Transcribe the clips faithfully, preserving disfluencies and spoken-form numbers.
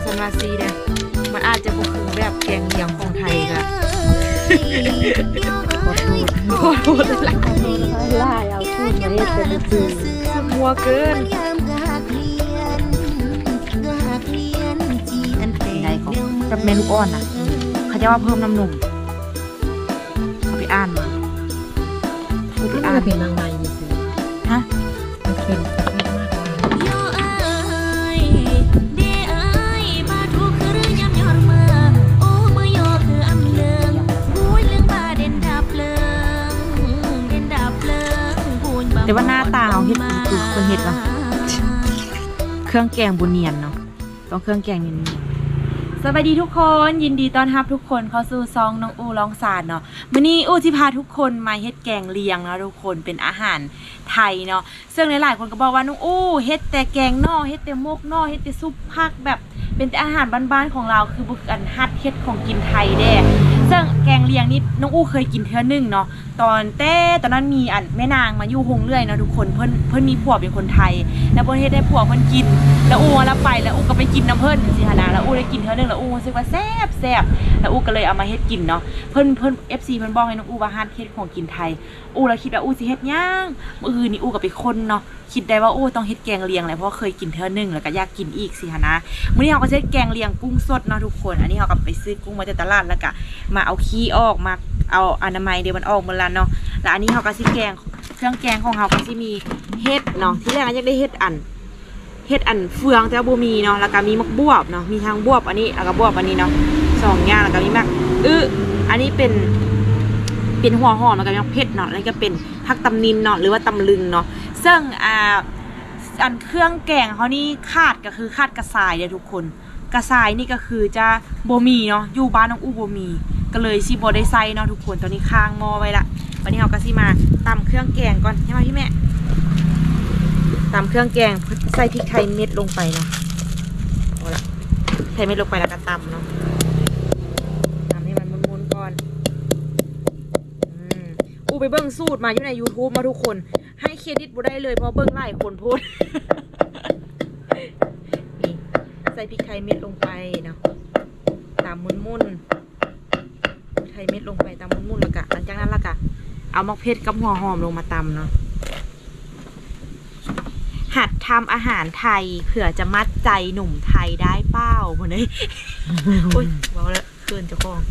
ซันวาซีเด้อมันอาจจะบ่คือแบบแกงเลียงของไทยก็ขอโทษขอโทษเลยล่ะล่าเอาสูตรมาเฮ็ดเป็นคือมัวเกินได้เขากับเมนูอ่อนนะเขาจะว่าเพิ่มน้ำหนุ่มเขาไปอ่านมาไปอ่านเป็นนางในมีสิฮะมันเป็นประเภทมากแต่ว่าหน้าตาเขาเห็ดคือคนเห็ดวะเครื่องแกงบุเนียนเนาะต้องเครื่องแกงนี้สวัสดีทุกคนยินดีต้อนรับทุกคนเข้าสู่ซองน้องอูลองศาสตร์เนาะมื้อนี้อูจะพาทุกคนมาเฮ็ดแกงเลียงเนาะทุกคนเป็นอาหารไทยเนาะซึ่งหลายๆคนก็บอกว่าน้องอูเฮ็ดแต่แกงนอกเฮ็ดแต่มกนอกเฮ็ดแต่ซุปผักแบบเป็นแต่อาหารบ้านๆของเราคือบุกอันฮัดเฮ็ดของกินไทยแด้ซึ่งแกงเลียงนี่น้องอูเคยกินเทื่อนึงเนาะตอนแต่ตอนนั้นมีอันแม่นางมาอยู่หงเรื่อยเนาะทุกคนเพิ่นเพิ่นมีผัวเป็นคนไทยแล้วเพิ่นเฮ็ดให้ผัวเพิ่นกินแล้วอูแล้วไปแล้วอูก็ไปกินน้ำเพิ่นสิหะนะแล้วอูได้กินเทื่อนึงแล้วอูรู้สึกว่าแซ่บแซ่บแล้วอูก็เลยเอามาเฮ็ดกินเนาะเพิ่นเพิ่น เอฟ ซี เพิ่นบอกให้น้องอูว่าฮัดเฮ็ดของกินไทยอูแล้วคิดว่าอูสิเฮ็ดย่างมื้ออื่นนี่อูก็ไปคนเนาะคิดได้ว่าอูต้องเฮ็ดแกงเลียงแหละเพราะเคยกินเทื่อนึงแล้วก็อยากกินอีกสิหะนะมื้อนี้เฮาก็เฮ็ดแกงเลียงกุ้งสดเนาะทุกคนอันนี้เฮาก็ไปซื้อกุ้งมาจากตลาดแล้วก็มาเอาขี้ออกมาเอาอนามัยเดี๋ยวมันออกหมดแล้วเนาะแล้วอันนี้เขาก็สิแกงเครื่องแกงของเขาก็สิมีเห็ดเนาะที่แรกอยากได้เห็ดอันเห็ดอันเฟืองแต่ว่าบ่มีเนาะแล้วก็มีมักบวบเนาะมีทางบวบอันนี้แล้วก็บวบอันนี้เนาะสองอย่างแล้วก็มีมักอื้ออันนี้เป็นเป็นหัวหอมแล้วก็มีมักเผ็ดเนาะแล้วก็เป็นผักตำนินเนาะหรือว่าตำลึงเนาะซึ่งอ่าอันเครื่องแกงเขานี่ขาดก็คือขาดกระสายเด้อทุกคนกระสายนี่ก็คือจะบ่มีเนาะอยู่บ้านน้องอู้บ่มีก็เลยสิบ่ได้ใส่เนาะทุกคนตอนนี้ค้างหม้อไว้ละวันนี้เราก็สิมาตำเครื่องแกงก่อนใช่ไหมพี่แม่ตำเครื่องแกงใส่พริกไทยเม็ดลงไปเนาะพอละไทยเม็ดลงไปแล้วก็ตำเนาะตำให้มันมุนๆก่อนอืมอู้ไปเบิ้งสูตรมาอยู่ใน ยูทูบ มาทุกคนให้เครดิตบ่ได้เลยเพราะเบิ้งหลายคนโพสนี่ใส่พริกไทยเม็ดลงไปเนาะตำมุนๆไทยเม็ดลงไปตำมุนๆแล้วก็หลังจากนั้นแล้วก็เอามะเขือกับหัวหอมลงมาตำเนาะหัดทำอาหารไทยเผื่อจะมัดใจหนุ่มไทยได้เป้าคนนี้โอ้ยบอกแล้วเกินเจ้าของ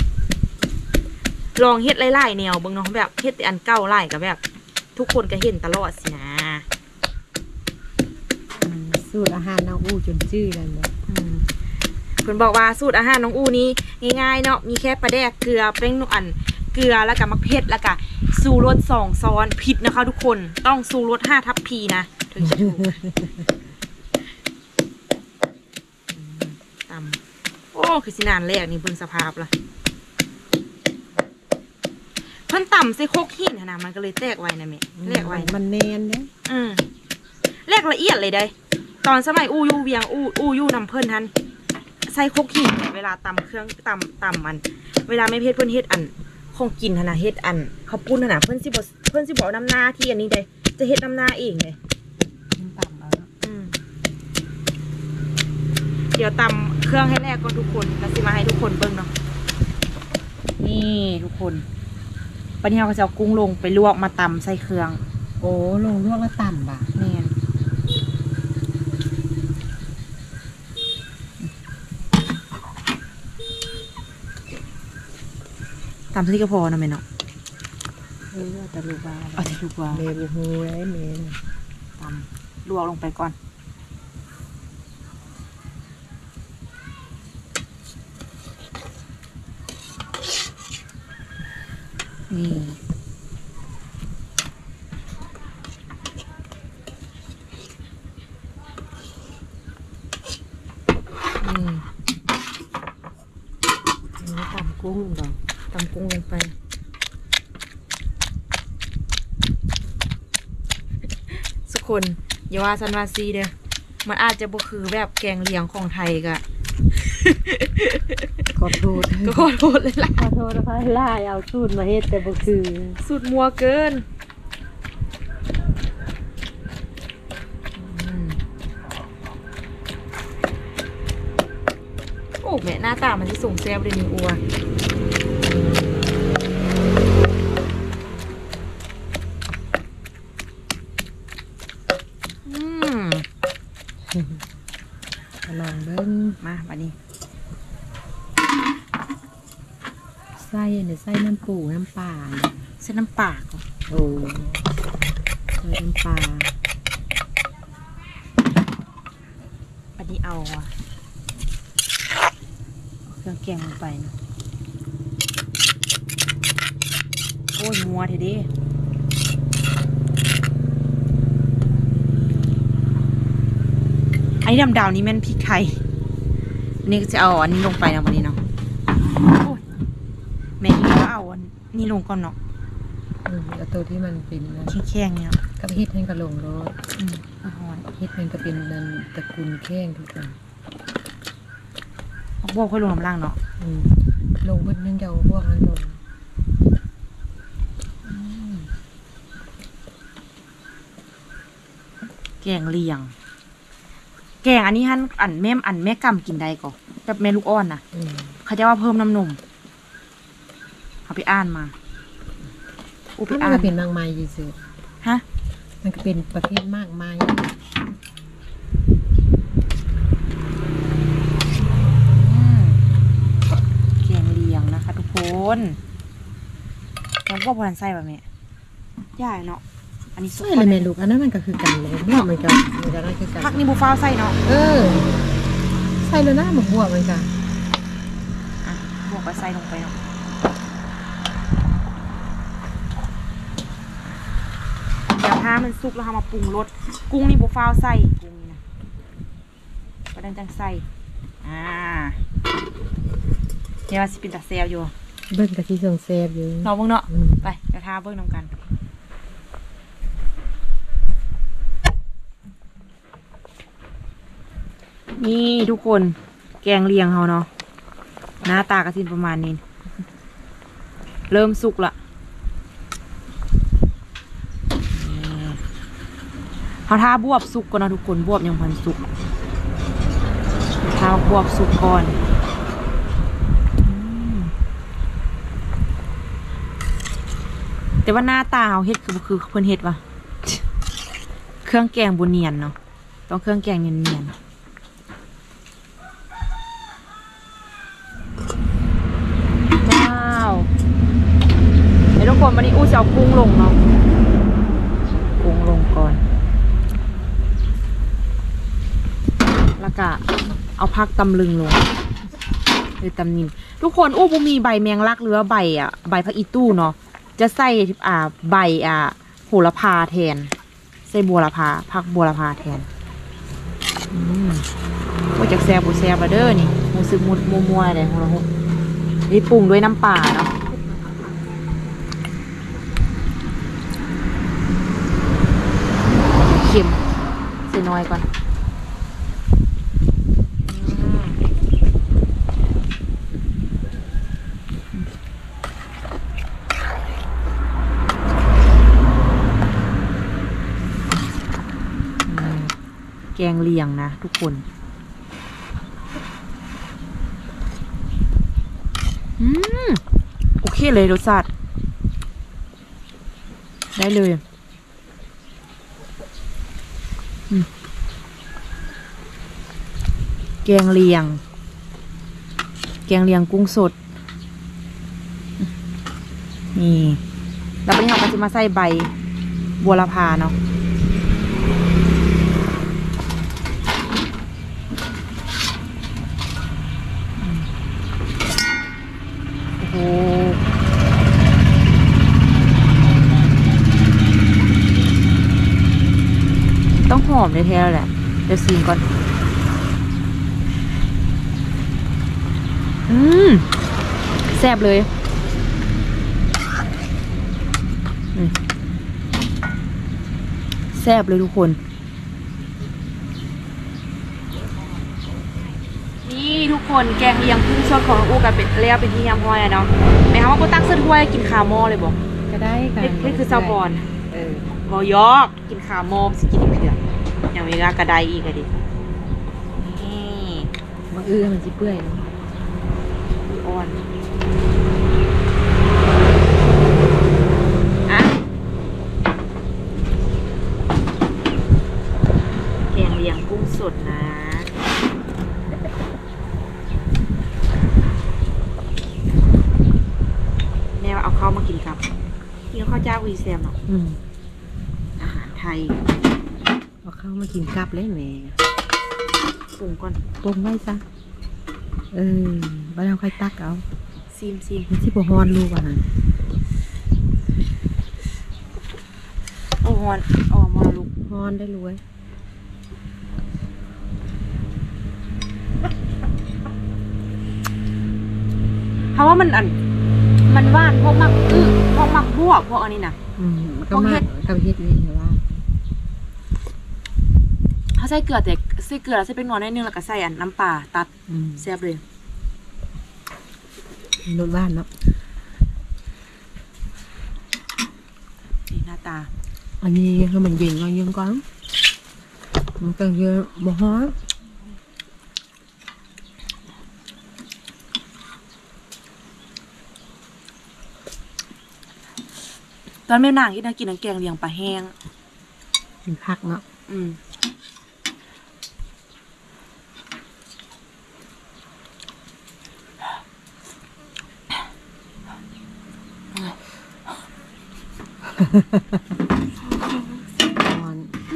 ลองเฮ็ดไล่ๆแนวเบิ่งเนาะแบบเฮ็ดแต่อันเก่าไล่กับแบบทุกคนก็เห็นตลอดสินะสูตรอาหารน้องอู้จนจื้อแล้วเนี่ยเพิ่นบอกว่าสูตรอาหารน้องอู้นี้ง่ายๆเนาะมีแค่ปลาแดกเกลือแป้งนุ่อันเกลือแล้วก็มะเขือแล้วก็สูรสสองซ้อนผิดนะคะทุกคนต้องสูรสห้าทัพพีนะถึงจะถูกตำโอ้คือสินานแรกนี่เบิ่งสภาพละเพิ่นต่ำใส่โคกหินนะมันก็เลยแตกไวนะแม่แตกไวมันแนนเนี่ยอืมแรกละเอียดเลยได้ตอนสมัยอู้ยูเวียงอู้อู้ยูนำเพิ่นทันใส่โคกหินเวลาตำเครื่องตำตำมันเวลาไม่เพชรเพิ่นเฮ็ดอันของกินขนาดเฮ็ดอันเขาปุ้นขนาดเพื่อนสิบเพื่อนสิบอกน้ำหน้าที่อันนี้เลยจะเฮ็ดน้ำหน้าเองเลยเดี๋ยวตำเครื่องให้แรกก่อนทุกคนแล้วสิมาให้ทุกคนเบิ่งเนาะนี่ทุกคนปัญญาก็จะเอากุ้งลงไปลวกมาตำใส่เครื่องโอ้ลงลวกแล้วตำบ่ะนี่ตำที่ก็พอนะแม่เนาะเออแต่ลูกว่าเอาแต่ลูกว่าเมนูหูไอ้เมนตำลวกลงไปก่อนนี่นี่ตำกุ้งดอกตำกุ้งลงไปทุกคนอย่าว่าซันวาซีเด้อมันอาจจะบ่คือแบบแกงเลียงของไทยกะขอโทษก็ขอโทษเลยล่ะขอโทษนะคะล่าเอาสูตรมาเฮ็ดแต่บ่คือสูตรมัวเกินแม่หน้าตามันจะสูงแซ่บเลยนี่อัวอืมลองเบิ้งมาบัดนี้ไส้เนี่ยไส้น้ำปูน้ำปลาเส้นน้ำปลาก่อนโอ้ไส้น้ำปลาบัดนี้เอาอะเครื่องแกงลงไปเนาะโอ้ยมัวเถอะดิอันนี้ดำๆนี่แม่นพริกไทยอันนี้ก็จะเอาอันนี้ลงไปนะวันนี้เนาะโอ้ยแม่นี่ก็เอาอันนี้ลงก่อนเนาะอืมแล้วตัวที่มันเป็นนะแข็งๆเนี่ยกับเฮ็ดให้กระลงรสอืมอ่อนเฮ็ดมันก็เป็นนันตระกูลแข้งทุกคนเอาบวกค่อยลงน้ำล่างเนาะอืมลงเบิ้นึงจะเอาพวกนั้นลงแกงเลียง แกงอันนี้ฮั่นอันแม่มอันแม่กำกินได้ก่อนกับแม่ลูกอ่อนนะอืมเขาจะว่าเพิ่มน้ำนมเอาไปอ่านมาอุไปมันอ่าก็นเป็นมากมายยี่สิฮะมันก็เป็นประเภทมากมายอืมแกงเลียงนะคะ ทุกคนแล้วก็พอทันไส้แบบนี้ย่ายเนาะอันนี้สุกใช่เลยแม่ลูกอันนั้นมันก็คือกันเลยบวกมันก็มันก็ได้คือกันผักนี่บูฟ้าวไส้เนาะเออใส่เลยนะหมกบวกมันก็อ่ะบวกไปไส้ลงไปเนาะเดี๋ยวถ้ามันสุกแล้วเรามาปรุงรสกุ้งนี่บูฟ้าวไส้กุ้งนี่นะประเด็นจังไส้อ่าเดี๋ยวสิเป็นตาเซลอยู่เบิ้งกะทิทรงแซ่บอยู่เนาะเบิ่งเนาะอืมไปเดี๋ยวทาเบิ่งนำกัน นี่ทุกคนแกงเลียงเขาเนาะหน้าตากระสินประมาณนี้ เริ่มสุกละเขาทาบวบสุกก่อนนะทุกคนบวบยังพันสุกทาบวบสุกก่อนแต่ว่าหน้าตาเขาเฮ็ดคือคือเพิ่นเฮ็ดวะเครื่องแกงบุเนียนเนาะต้องเครื่องแกงเนียนๆว้าวเดี๋ยวทุกคนวันนี้อู้จะเอากุ้งลงเนาะกุ้งลงก่อนแล้วก็เอาพักตำลึงลงหรือตำนินทุกคนอู้บุมีใบแมงลักหรือว่าใบอ่ะใบผักอีตู้เนาะจะใส่อ่าใบอ่าโหระพาแทนใส่บัวละพาผักบัวละพาแทนอืมว่าจากแซ่บบุแซ่บมาเด้อนี่มูซึกมุดมัวๆอะไรของเรานี่ปรุงด้วยน้ำปลาเนาะเค็มใส่น้อยก่อนแกงเลียงนะทุกคนอืมโอเคเลยรสชาติได้เลยอืมแกงเลียงแกงเลียงกุ้งสดนี่แล้ววันนี้เราก็จะมาใส่ใบบัวละพาเนาะโอ้ต้องหอมแท้ๆแหละเดี๋ยวซีนก่อนอืมแซ่บเลยนี่แซ่บเลยทุกคนนี่ทุกคนแกงเลียงกุ้งสดของน้องอูกันเป็นเรียกเป็นที่ยำห้อยเนาะแม่เขาว่ากูตั้งเสื้อถ้วยกินขาหม้อเลยบอกก็ได้ค่ะนี่คือซาบอนเออบอยอกกินขาหม้อสิกินเผือกอย่างเวลากระไดอีกอะดินี่บางอื้อมันสิเปื่อยเนาะเจ้าวีแซมเนาะอืมอาหารไทยเอาเข้ามากินกับเลยแม่ปรุงก่อนปรุงไว้ซะเออบ้านเราค่อยตักเอาซีมซีมมันสิบ่ฮ้อนลูกว่านั่นโอ้ฮอนออกมาลูกฮ้อนได้รวยเพราะว่ามันอัน มันหวานเพราะมักอื้อเพราะมักบวบเพราะอันนี้นะอืมก็ต้องมาเฮ็ดกับเฮ็ดนี่ว่าเขาใส่เกลือแต่ใส่เกลือแล้วใส่เป็นนอนนิดนึงแล้วก็ใส่อันน้ำปลาตัดอืมแซ่บเลยรสบ้านเนาะนี่หน้าตาอันนี้ให้มันเย็นก่อนยังก่อนมันก็เยอะบ่ฮ้อนตอนแม่นางที่น่ากินน้ำแกงเลียงปลาแห้งกินผักเนาะอืมฮ้อน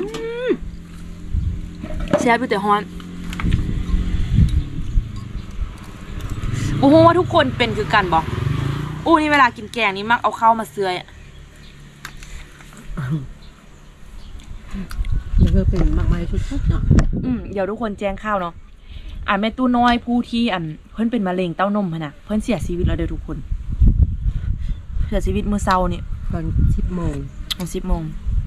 แซ่บอยู่แต่ฮอนโอ้โหว่าทุกคนเป็นคือกันบอกอู้นี่เวลากินแกงนี่มักเอาข้าวมาเสือยนี่ก็เป็นมากมายชุดๆเนาะอืมเดี๋ยวทุกคนแจ้งข้าวเนาะอ่านแม่ตู้น้อยผู้ที่อันเพิ่นเป็นมะเร็งเต้านมหั่นน่ะเพิ่นเสียชีวิตแล้วเด้อทุกคนเสียชีวิตมื้อเช้านี่ตอนสิบโมงตอนสิบโมง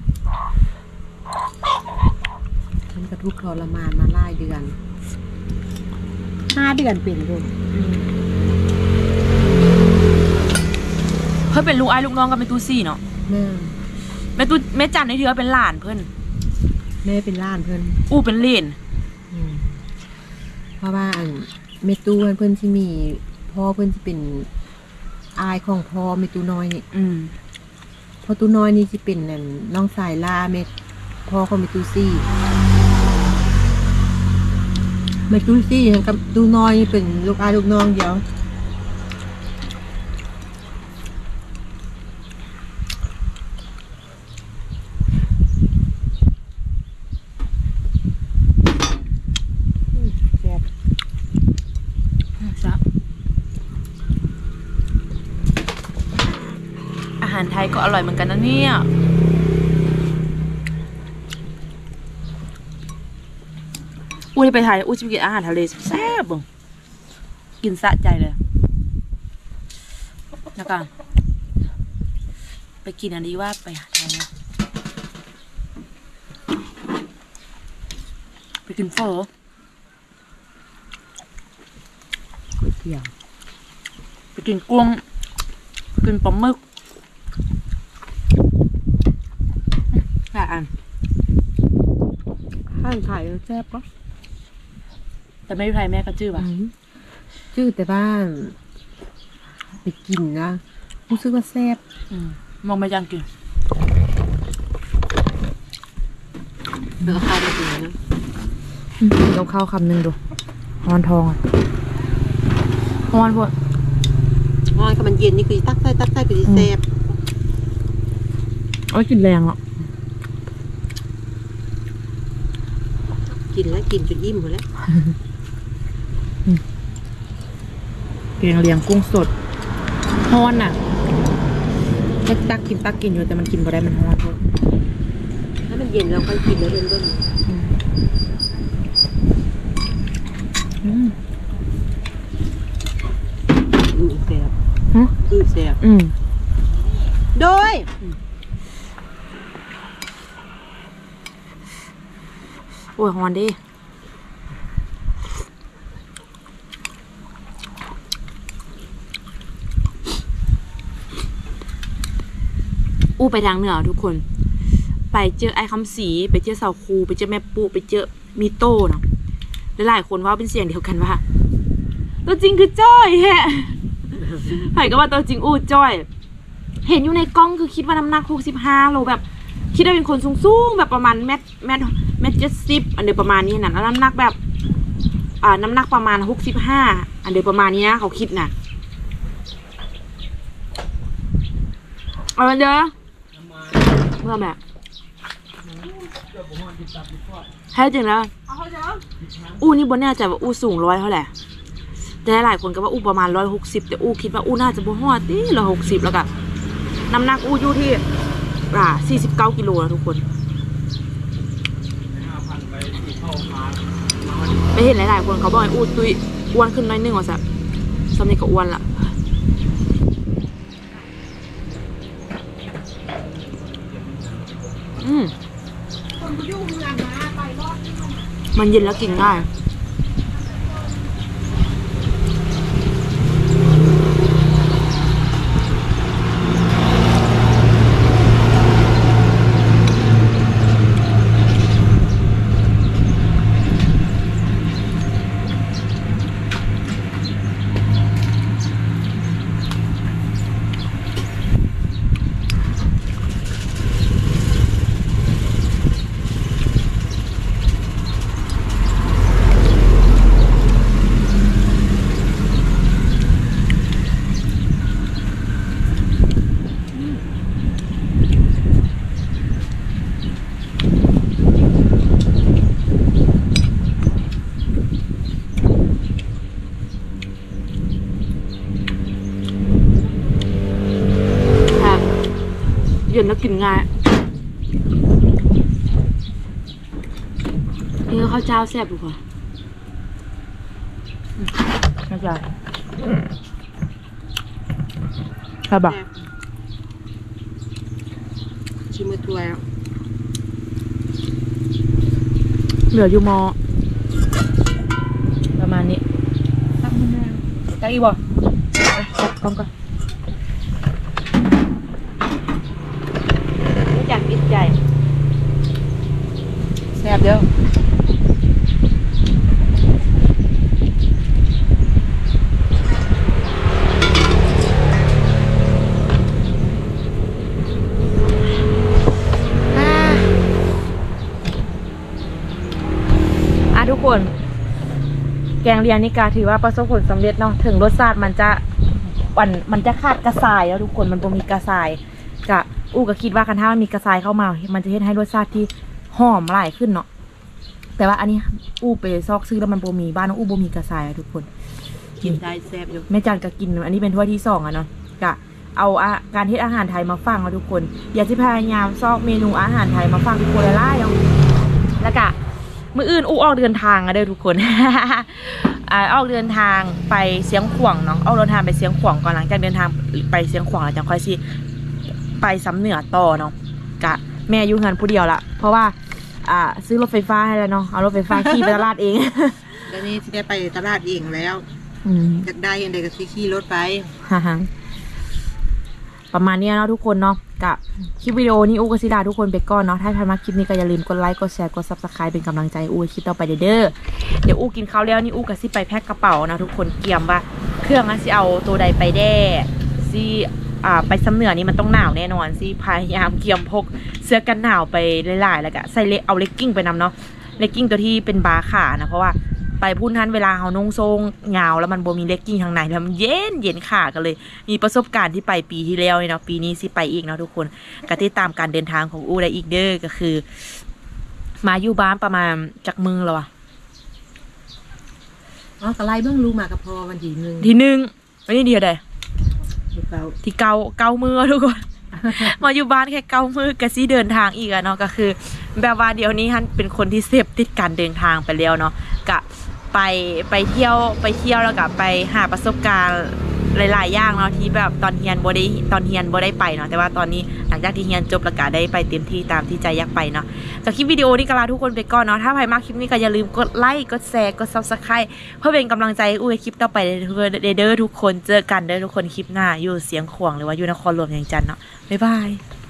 ฉันก็ทุกข์ทรมานมาหลายเดือนห้าเดือนเป็นเลยเพิ่นเป็นลูกอ้ายลูกน้องกับแม่ตู้ซี่เนาะแม่แม่ตู้แม่จันนี่ถือว่าเป็นหลานเพิ่นแม่เป็นหล้านเพิ่นอู้เป็นเหลนอืมเพราะว่าอันเมตูเพิ่นที่มีพ่อเพิ่นที่เป็นอายของพ่อเมตูน้อยนี่อืมพ่อตูน้อยนี่สิเป็นนั่นน้องสายล่าเมพ่อของเมตูซี่เมตูซี่กับตูน้อยนี่เป็นลูกอายลูกน้องเดียว แซ่บจ้ะอาหารไทยก็อร่อยเหมือนกันนะเนี่ยอู้ได้ไปไทยอู้จะไปกินอาหารทะเลแซ่บๆบ่งกินสะใจเลยแล้วก็ไปกินอันนี้ว่าไปหาไทยนะไปกินเฟอก๋วยเตี๋ยวไปกินกุ้งไปกินปลาหมึกหลายอันข้างไข่แซ่บก็แต่ไม่มีใครแม่ก็จื้อป่ะชื่อแต่บ้านไปกินนะรู้สึกว่าแซ่บอืมมองไม่จังกินเดี๋ยวข้าวมากินนะเราข้าวคำหนึ่งดูฮอนทองอ่ะฮอนพวกงอนกับมันเย็นนี่คือตักไส้ตักไส้คือแซ่บเอากินแรงอ่ะกินแล้วกินจนอิ่มหมดแล้วเกงเลียงกุ้งสดฮอนอ่ะตักตักกินตักกินอยู่แต่มันกินบ่ได้มันฮอนพวกถ้ามันเย็นเราค่อยกินแล้วเริ่มต้นอืมอือแซ่บฮะอือแซ่บอืมโดยโอ้ยฮอนดิอู้ไปทางเหนือทุกคน ไปเจอไอ้คำศรีไปเจอสาวครูไปเจอแม่ปุ๊ไปเจอมีโต้เนาะหลายๆคนว่าเป็นเสียงเดียวกันว่าตัวจริงคือจ้อยแฮะไผ่ก็ว่าตัวจริงอู้จ้อย เห็นอยู่ในกล้องคือคิดว่าน้ำหนักหกสิบห้าโลแบบ คิดว่าเป็นคนสูงๆแบบประมาณเมตรเมตรเมตรเจ็ดสิบอันเดียวประมาณนี้นะแล้วน้ำหนักแบบ อ่าน้ำหนักประมาณหกสิบห้าอันเดียวประมาณนี้นะเขาคิดนะเอาละเด้อเมื่อแม่แท้จริงแล้วอู้นี่บนแน่ใจว่าอู้สูงร้อยเท่าไหร่แต่หลายคนก็ว่าอู้ประมาณร้อยหกสิบแต่อู้คิดว่าอู้น่าจะบ่ฮอดดิร้อยหกสิบแล้วก็น้ำหนักอู้อยู่ที่อ่าสี่สิบเก้ากิโลนะทุกคนไปเห็นหลายๆคนเขาบอกอู้ตุยอ้วนขึ้นน้อยนึงว่าสักสำเนียงก็อ้วนละอืมมันเย็นแล้วกินง่ายเย็นแล้วกินง่ายนี่ข้าวเจ้าแซ่บดูค่ะข้าวเจ้าครับบอกชิมมือตัวแล้วเหลืออยู่มอประมาณนี้ตั้งมือแม่ตั้งอีกบ่จับกล้องก่อนจากอิดใจแซ่บเด้ออ่ะทุกคนแกงเลียงนี่กาถือว่าประสบผลสำเร็จเนาะถึงรสชาติมันจะมันมันจะขาดกระสายแล้วทุกคนมันบ่มีกระสายกะอู้ก็คิดว่าคันถ้ามันมีกระชายเข้ามามันจะเฮ็ดให้รสชาติที่หอมหลายขึ้นเนาะแต่ว่าอันนี้อู้ไปซอกซื้อแล้วมันโบมีบ้านอู้โบมีกระชายทุกคนกินได้แซ่บอยู่แม่จันก็กินอันนี้เป็นถ้วยที่สองอะเนาะกะเอาอาการเฮ็ดอาหารไทยมาฟังนะทุกคนอยากจะพยายามซอกเมนูอาหารไทยมาฟังทุกคนละลายเนาะแล้วกะมื้ออื่นอู้ออกเดินทางอะเด้อทุกคน อ่าออกเดินทางไปเสียงขวางเนาะออกเดินทางไปเสียงขวางก่อนหลังจากเดินทางไปเสียงขวางแล้วจังค่อยสิไปสำเหนือต่อเนาะกะแม่อยู่เงินผู้เดียวละเพราะว่าอ่าซื้อรถไฟฟ้าให้แล้วเนาะเอารถไฟฟ้าขี่ไปตลาดเองแล้วนี่ที่ได้ไปตลาดเองแล้วอยากได้ยังไงก็ขี่รถไปประมาณนี้เนาะทุกคนเนาะกับคลิปวิดีโอนี้อูกับซิดาทุกคนไปก่อนเนาะถ้าใครมาคลิปนี้ก็อย่าลืมกดไลค์กดแชร์กดซับสไครป์เป็นกำลังใจอูคลิปต่อไปเด้อเดี๋ยวอูกินข้าวแล้วนี่อูกับซิไปแพ็คกระเป๋านะทุกคนเกี่ยมว่าเครื่องนั้นซิเอาตัวใดไปแด้ซิอ่าไปสำเหนือนี่มันต้องหนาวแน่นอนสิพยายามเกี่ยมพกเสื้อกันหนาวไปหลายๆแล้วก็ใส่เลเอาเลกกิ้งไปนำเนาะเลกกิ้งตัวที่เป็นบาขานะเพราะว่าไปพุ่นทันเวลาเขานุ่งทรงเงาแล้วมันโบมีเลกกิ้งทางไหนแล้วมันเย็นเย็นขากันเลยมีประสบการณ์ที่ไปปีที่แล้วเนาะปีนี้สิไปอีกเนาะทุกคนก็ติดตามการเดินทางของอูได้อีกเด้อก็คือมาอยู่บ้านประมาณจากเมืองแล้วอะอ๋อกระไรเบื้องรู้มากับพอวันที่หนึ่งที่หนึ่งวันนี้เดียวใดที่เกาเกามือทุกคนมาอยู่บ้านแค่เกามือกะซี่เดินทางอีกอะเนาะก็คือแบบว่าเดี๋ยวนี้ฮันเป็นคนที่เสพติดการเดินทางไปแล้วเนาะกะไปไปเที่ยวไปเที่ยวแล้วก็ไปหาประสบการณ์หลายๆอย่างเนาะที่แบบตอนเฮียนโบได้ตอนเฮียนโบได้ไปเนาะแต่ว่าตอนนี้หลังจากที่เฮียนจบแล้วก็ได้ไปเต็มที่ตามที่ใจอยากไปเนาะจากคลิปวิดีโอนี้ก็ลาทุกคนไปก่อนเนาะถ้าใครมาคลิปนี้ก็อย่าลืมกดไลค์กดแชร์กดซับสไครป์เพื่อเป็นกำลังใจอุ้ยคลิปต่อไปเด้อทุกคนเจอกันเด้อทุกคนคลิปหน้าอยู่เสียงขวางหรือว่าอยู่นครหลวงอย่างจันทร์เนาะบ๊ายบาย